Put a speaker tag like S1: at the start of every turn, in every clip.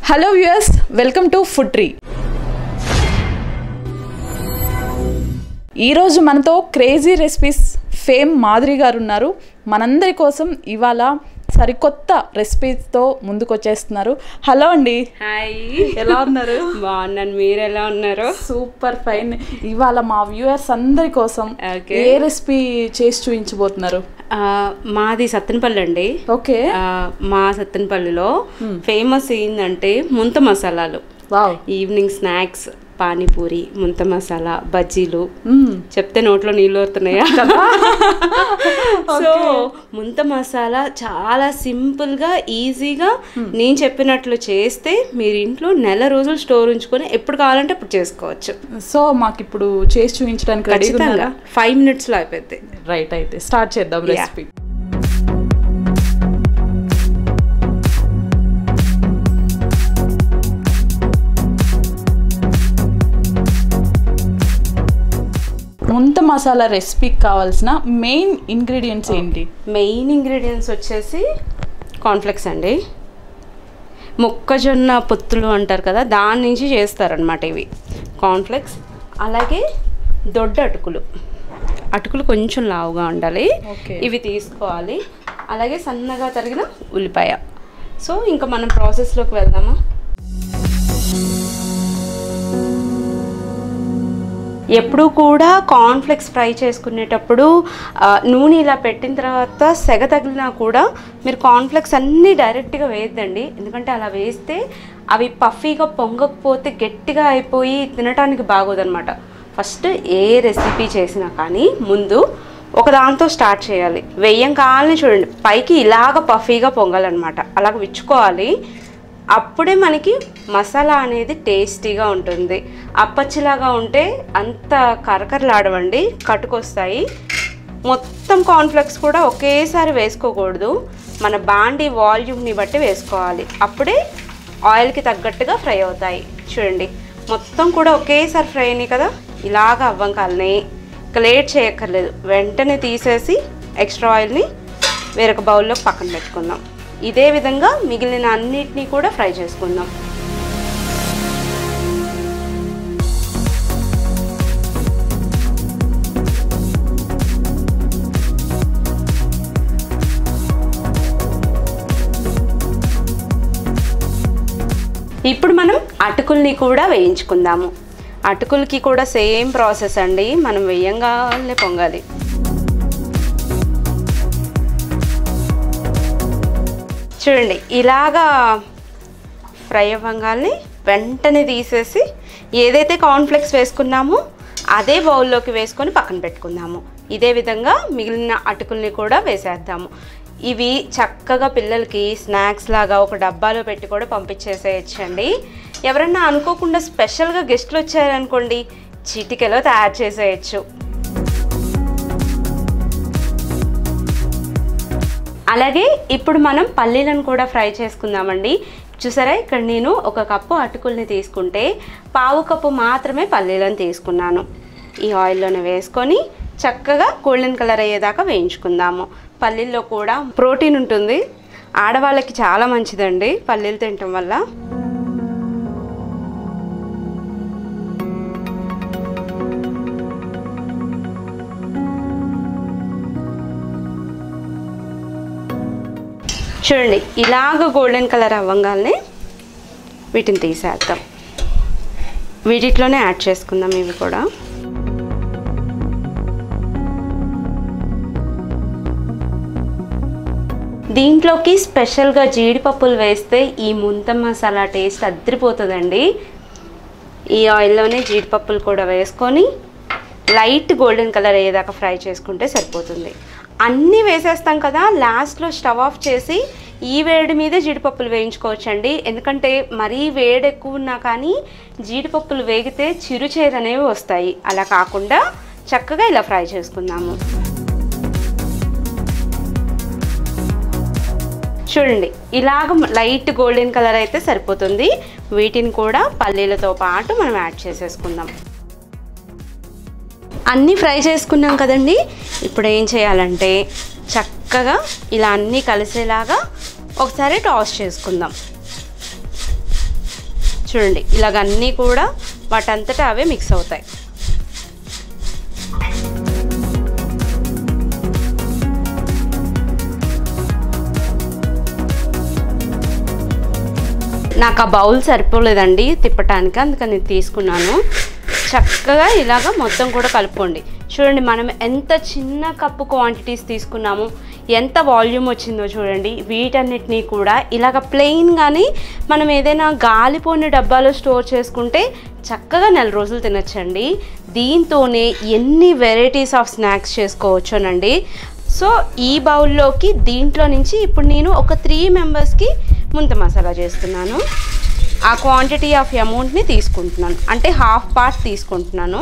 S1: Hello viewers, welcome to food tree. ఈరోజు మనతో crazy recipes fame Madhuri గారు ఉన్నారు. మనందరి కోసం ఇవాళ సరికొత్త రెసిపీస్తో ముందుకు వచ్చేస్తున్నారు. హలో అండి.
S2: హాయ్,
S1: ఎలా ఉన్నారు?
S2: బాగున్నాను, మీరు ఎలా ఉన్నారు?
S1: Super fine. ఇవాళ మా వ్యూయర్స్ అందరి కోసం ఏ రెసిపీ చేసి చూపించబోతున్నారు?
S2: మాది సత్తెనపల్లి అండి.
S1: ఓకే.
S2: మా సత్తెనపల్లిలో ఫేమస్ ఏంటంటే ముంత మసాలాలు. ఈవినింగ్ స్నాక్స్, పానీపూరి, ముంత మసాలా, బజ్జీలు. చెప్తే నోట్లో నీళ్ళు వస్తున్నాయా? సో ముంత మసాలా చాలా సింపుల్గా ఈజీగా నేను చెప్పినట్లు చేస్తే మీరు ఇంట్లో నెల రోజులు స్టోర్ ఉంచుకొని ఎప్పుడు కావాలంటే అప్పుడు చేసుకోవచ్చు.
S1: సో మాకు ఇప్పుడు చేసి చూపించడానికి
S2: ఖచ్చితంగా 5 minutesలో అయిపోద్ది.
S1: రైట్, అయితే స్టార్ట్ చేద్దాం రెసిపీ. ముంత మసాలా రెసిపీకి కావాల్సిన మెయిన్ ఇంగ్రీడియంట్స్ ఏంటి?
S2: మెయిన్ ఇంగ్రీడియంట్స్ వచ్చేసి కార్న్ఫ్లెక్స్ అండి. మొక్కజొన్న పొత్తులు అంటారు కదా, దాని నుంచి చేస్తారనమాట ఇవి కార్న్ఫ్లెక్స్. అలాగే దొడ్డ అటుకులు కొంచెం లావుగా ఉండాలి, ఇవి తీసుకోవాలి. అలాగే సన్నగా తరిగిన ఉల్లిపాయ. సో ఇంకా మనం ప్రాసెస్లోకి వెళ్దామా? ఎప్పుడు కూడా కార్న్ఫ్లెక్స్ ఫ్రై చేసుకునేటప్పుడు నూనె ఇలా పెట్టిన తర్వాత సెగ తగిలినా కూడా మీరు కార్న్ఫ్లెక్స్ అన్నీ డైరెక్ట్గా వేయద్దండి. ఎందుకంటే అలా వేస్తే అవి పఫీగా పొంగకపోతే గట్టిగా అయిపోయి తినడానికి బాగోదన్నమాట. ఫస్ట్ ఏ రెసిపీ చేసినా కానీ ముందు ఒక దాంతో స్టార్ట్ చేయాలి. వెయ్యం కావాలని చూడండి, పైకి ఇలాగ పఫీగా పొంగాలన్నమాట, అలాగ విచ్చుకోవాలి. అప్పుడే మనకి మసాలా అనేది టేస్టీగా ఉంటుంది. అప్పచ్చిలాగా ఉంటే అంత కరకరలాడవండి, కట్టుకొస్తాయి. మొత్తం కార్న్ఫ్లెక్స్ కూడా ఒకేసారి వేసుకోకూడదు, మన బాండీ వాల్యూమ్ని బట్టి వేసుకోవాలి. అప్పుడే ఆయిల్కి తగ్గట్టుగా ఫ్రై అవుతాయి. చూడండి, మొత్తం కూడా ఒకేసారి ఫ్రై అయినాయి కదా, ఇలాగ అవ్వంకాలని. ఇక లేట్ చేయక్కర్లేదు, వెంటనే తీసేసి ఎక్స్ట్రా ఆయిల్ని వేరొక బౌల్లో పక్కన పెట్టుకుందాం. ఇదే విధంగా మిగిలిన అన్నిటినీ కూడా ఫ్రై చేసుకుందాం. ఇప్పుడు మనం అటుకుల్ని కూడా వేయించుకుందాము. అటుకులకి కూడా సేమ్ ప్రాసెస్ అండి, మనం వేయంగానే పొంగాలి. చూడండి, ఇలాగా ఫ్రై అవ్వగానే వెంటనే తీసేసి ఏదైతే కార్న్ఫ్లెక్స్ వేసుకున్నామో అదే బౌల్లోకి వేసుకొని పక్కన పెట్టుకుందాము. ఇదే విధంగా మిగిలిన అటుకుల్ని కూడా వేసేద్దాము. ఇవి చక్కగా పిల్లలకి స్నాక్స్ లాగా ఒక డబ్బాలో పెట్టి కూడా పంపించేసేయచ్చండి. ఎవరన్నా అనుకోకుండా స్పెషల్గా గెస్ట్లు వచ్చారనుకోండి, చిటికెలో తయారు చేసేయచ్చు. అలాగే ఇప్పుడు మనం పల్లీలను కూడా ఫ్రై చేసుకుందామండి. చూసారా, ఇక్కడ నేను 1 కప్పు అటుకుల్ని తీసుకుంటే 1/2 కప్పు మాత్రమే పల్లీలను తీసుకున్నాను. ఈ ఆయిల్లోనే వేసుకొని చక్కగా గోల్డెన్ కలర్ అయ్యేదాకా వేయించుకుందాము. పల్లీల్లో కూడా ప్రోటీన్ ఉంటుంది, ఆడవాళ్ళకి చాలా మంచిదండి పల్లీలు తినటం వల్ల. చూడండి, ఇలాగ గోల్డెన్ కలర్ అవ్వగానే వీటిని తీసేద్దాం. వీటిలోనే యాడ్ చేసుకుందాం ఇవి కూడా. దీంట్లోకి స్పెషల్గా జీడిపప్పులు వేస్తే ఈ ముంత మసాలా టేస్ట్ అద్దరిపోతుందండి. ఈ ఆయిల్లోనే జీడిపప్పులు కూడా వేసుకొని లైట్ గోల్డెన్ కలర్ అయ్యేదాకా ఫ్రై చేసుకుంటే సరిపోతుంది. అన్నీ వేసేస్తాం కదా, లాస్ట్లో స్టవ్ ఆఫ్ చేసి ఈ వేడి మీదే జీడిపప్పులు వేయించుకోవచ్చండి. ఎందుకంటే మరీ వేడి ఎక్కువ ఉన్నా కానీ జీడిపప్పులు వేగితే చిరుచేదు అనేవి వస్తాయి. అలా కాకుండా చక్కగా ఇలా ఫ్రై చేసుకుందాము. చూడండి, ఇలాగ లైట్ గోల్డెన్ కలర్ అయితే సరిపోతుంది. వీటిని కూడా పల్లీలతో పాటు మనం యాడ్ చేసేసుకుందాం. అన్నీ ఫ్రై చేసుకున్నాం కదండి. ఇప్పుడు ఏం చేయాలంటే చక్కగా ఇలా అన్నీ కలిసేలాగా ఒకసారి టాస్ చేసుకుందాం. చూడండి ఇలాగ అన్నీ కూడా వాటంతటా అవే మిక్స్ అవుతాయి. నాకు ఆ బౌల్ సరిపోలేదండి తిప్పటానికి, అందుకని నేను తీసుకున్నాను. చక్కగా ఇలాగ మొత్తం కూడా కలుపుకోండి. చూడండి మనం ఎంత చిన్న కప్పు క్వాంటిటీస్ తీసుకున్నాము, ఎంత వాల్యూమ్ వచ్చిందో చూడండి. వీటన్నిటినీ కూడా ఇలాగ ప్లెయిన్గానే మనం ఏదైనా గాలిపోయిన డబ్బాలో స్టోర్ చేసుకుంటే చక్కగా 4 రోజులు తినచ్చండి. దీంతోనే ఎన్ని వెరైటీస్ ఆఫ్ స్నాక్స్ చేసుకోవచ్చునండి. సో ఈ బౌల్లోకి దీంట్లో నుంచి ఇప్పుడు నేను ఒక 3 మెంబర్స్కి ముంత మసాలా చేస్తున్నాను. ఆ క్వాంటిటీ ఆఫ్ అమౌంట్ని తీసుకుంటున్నాను, అంటే హాఫ్ పార్ట్ తీసుకుంటున్నాను.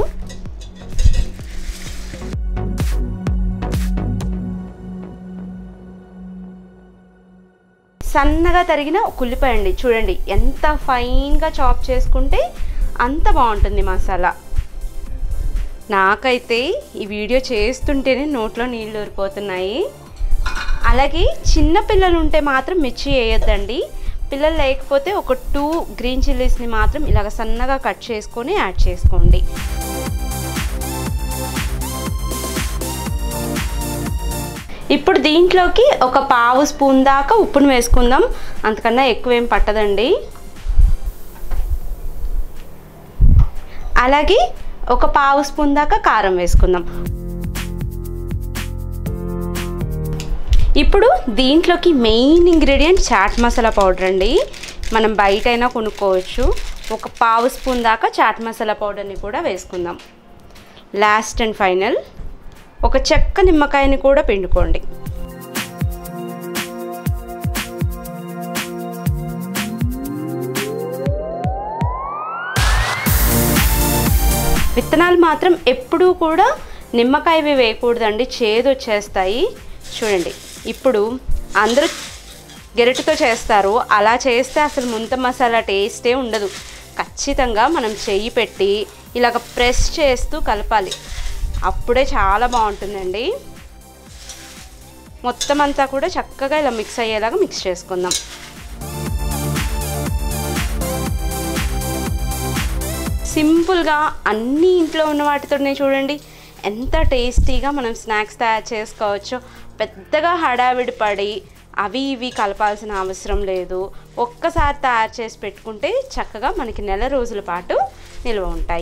S2: సన్నగా తరిగిన ఒక ఉల్లిపాయ అండి, చూడండి ఎంత ఫైన్గా చాప్ చేసుకుంటే అంత బాగుంటుంది మసాలా. నాకైతే ఈ వీడియో చేస్తుంటేనే నోట్లో నీళ్ళు ఊరిపోతున్నాయి. అలాగే చిన్న పిల్లలు ఉంటే మాత్రం మిర్చి వేయొద్దండి. పిల్లలు లేకపోతే ఒక 2 గ్రీన్ చిల్లీస్ని మాత్రం ఇలాగ సన్నగా కట్ చేసుకొని యాడ్ చేసుకోండి. ఇప్పుడు దీంట్లోకి ఒక 1/2 స్పూన్ దాకా ఉప్పును వేసుకుందాం, అంతకన్నా ఎక్కువేం పట్టదండి. అలాగే ఒక 1/2 స్పూన్ దాకా కారం వేసుకుందాం. ఇప్పుడు దీంట్లోకి main ingredient chaat masala powder అండి. మనం బయటైనా కొనుక్కోవచ్చు. ఒక 1/2 స్పూన్ దాకా చాట్ మసాలా పౌడర్ని కూడా వేసుకుందాం. లాస్ట్ అండ్ ఫైనల్ ఒక చెక్క నిమ్మకాయని కూడా పిండుకోండి. విత్తనాలు మాత్రం ఎప్పుడూ కూడా నిమ్మకాయవి వేయకూడదండి, చేదు వచ్చేస్తాయి. చూడండి ఇప్పుడు అందరూ గెరటితో చేస్తారు, అలా చేస్తే అసలు ముంత మసాలా టేస్టే ఉండదు. ఖచ్చితంగా మనం చెయ్యి పెట్టి ఇలాగ ప్రెస్ చేస్తూ కలపాలి, అప్పుడే చాలా బాగుంటుందండి. మొత్తం అంతా కూడా చక్కగా ఇలా మిక్స్ అయ్యేలాగా మిక్స్ చేసుకుందాం. సింపుల్గా అన్నీ ఇంట్లో ఉన్న వాటితోనే చూడండి ఎంత టేస్టీగా మనం స్నాక్స్ తయారు చేసుకోవచ్చో. పెద్దగా హడావిడి పడి అవి ఇవి కలపాల్సిన అవసరం లేదు. ఒక్కసారి తయారు చేసి పెట్టుకుంటే చక్కగా మనకి 4 రోజుల పాటు నిల్వ ఉంటాయి.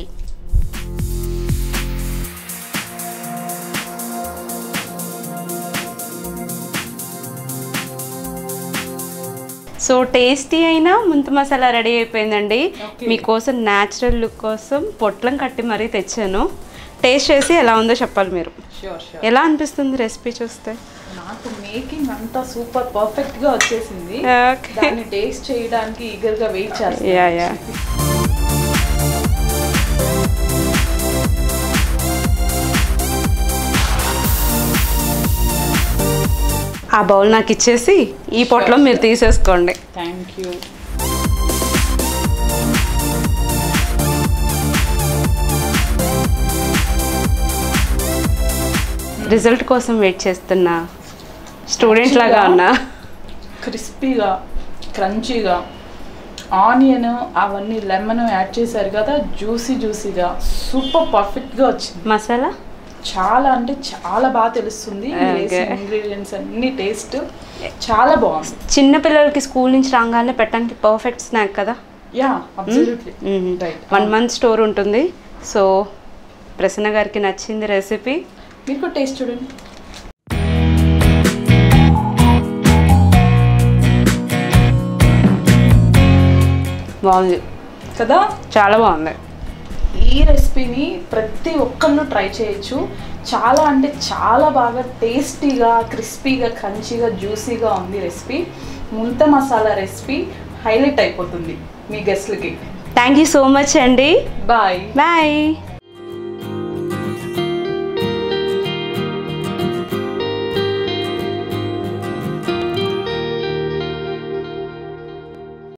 S2: సో టేస్టీ అయినా ముంత మసాలా రెడీ అయిపోయిందండి. మీకోసం న్యాచురల్ లుక్ కోసం పొట్లం కట్టి మరీ తెచ్చాను. టేస్ట్ చేసి ఎలా ఉందో చెప్పాలి మీరు. ఎలా అనిపిస్తుంది రెసిపీ చూస్తే?
S1: నాకు మేకింగ్ అంతా సూపర్ పర్ఫెక్ట్ గా వచ్చేసింది. దాన్ని టేస్ట్ చేయడానికి ఈగర్ గా వెయిట్ చేస్తాను.
S2: ఆ బౌల్ నాకు ఇచ్చేసి ఈ పొట్లం మీరు తీసేసుకోండి.
S1: Thank you.
S2: రిజల్ట్ కోసం వెయిట్ చేస్తున్నా స్టూడెంట్ లాగా ఉన్నా.
S1: క్రిస్పీగా క్రంచీగా ఆనియన్ అవన్నీ లెమన్ యాడ్ చేశారు కదా, జ్యూసీగా సూపర్ పర్ఫెక్ట్గా వచ్చింది.
S2: మసాలా
S1: చాలా అంటే చాలా బాగా తెలుస్తుంది. ఇంగ్రీడియంట్స్ అన్ని టేస్ట్ చాలా బాగుంది.
S2: చిన్న పిల్లలకి స్కూల్ నుంచి రాగానే పెట్టడానికి పర్ఫెక్ట్ స్నాక్ కదా.
S1: Yeah absolutely.
S2: 1 month స్టోర్ ఉంటుంది. సో ప్రసన్న గారికి నచ్చింది రెసిపీ.
S1: మీకు టేస్ట్ చూడండి.
S2: బాగుంది
S1: కదా,
S2: చాలా బాగుంది.
S1: ఈ రెసిపీని ప్రతి ఒక్కళ్ళు ట్రై చేయొచ్చు. చాలా అంటే చాలా బాగా టేస్టీగా క్రిస్పీగా క్రంచీగా జ్యూసీగా ఉంది రెసిపీ. ముంత మసాలా రెసిపీ హైలైట్ అయిపోతుంది మీ గెస్ట్లకి.
S2: థ్యాంక్ యూ సో మచ్ అండి.
S1: బాయ్.